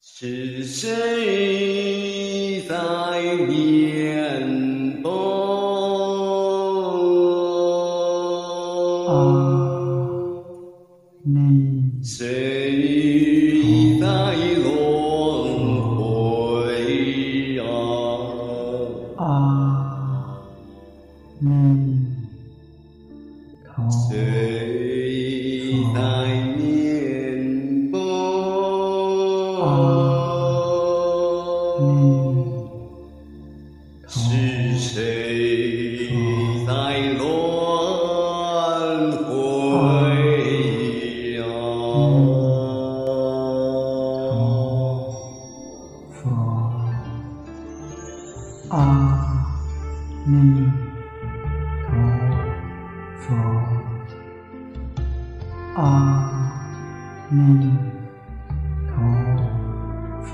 是谁在面风？谁在轮回谁在面风？是谁在轮回阿弥陀佛，阿弥陀佛，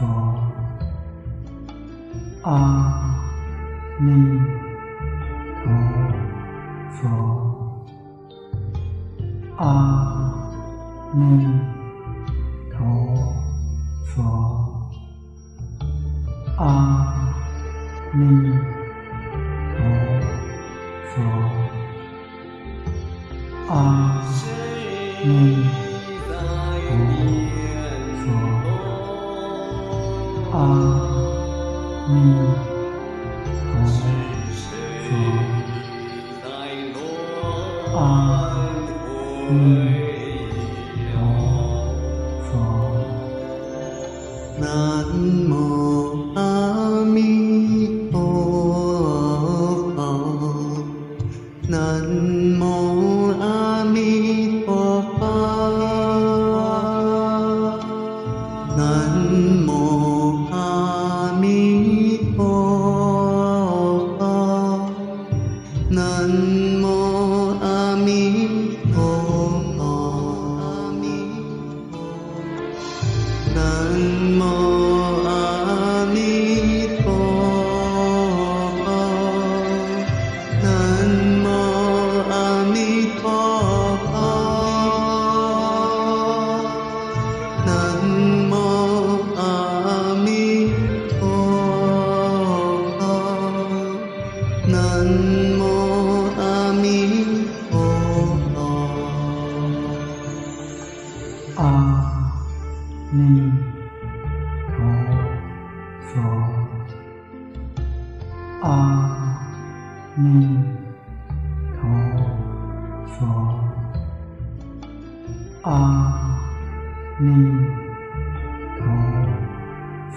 阿弥陀佛，阿弥陀佛，阿弥陀佛，阿弥陀佛，阿弥陀佛，阿弥陀佛， 南无阿弥陀佛，南无阿弥陀佛，南无阿弥陀佛，南无阿弥陀佛，南无阿弥陀佛，南无阿弥陀佛，南无阿弥陀佛，南无阿弥陀佛， 阿弥陀佛，阿弥陀佛，阿弥陀佛，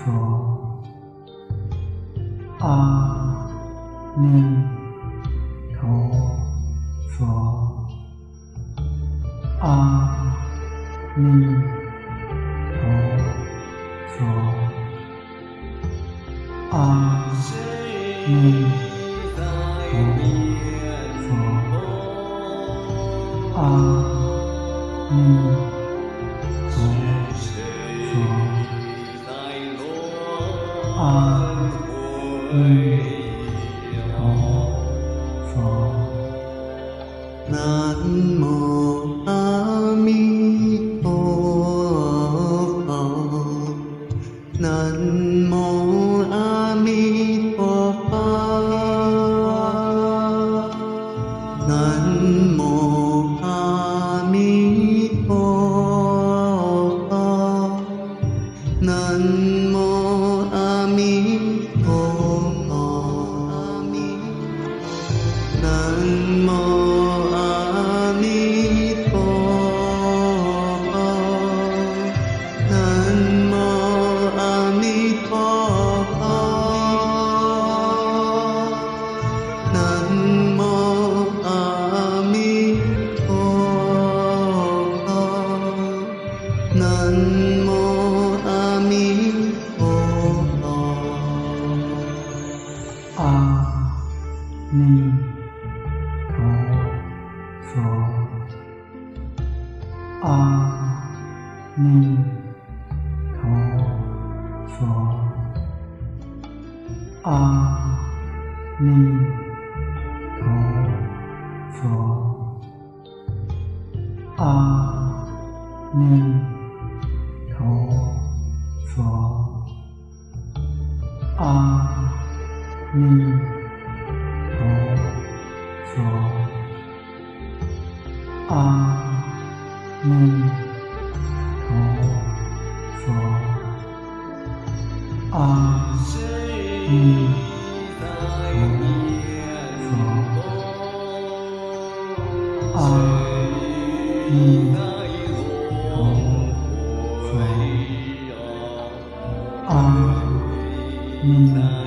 阿弥陀佛，阿弥陀佛，阿弥陀佛，阿弥陀佛，阿弥陀佛， 南无阿弥陀佛，南无阿弥陀佛，南无阿弥陀佛，南无阿弥陀佛，南无阿弥陀佛，南无阿弥陀佛，南无阿弥陀佛，南无阿弥陀佛， 阿弥陀佛，阿弥陀佛，阿弥陀佛，阿弥陀佛。 阿弥陀佛，阿弥陀佛，阿弥陀佛，阿弥陀佛，阿弥。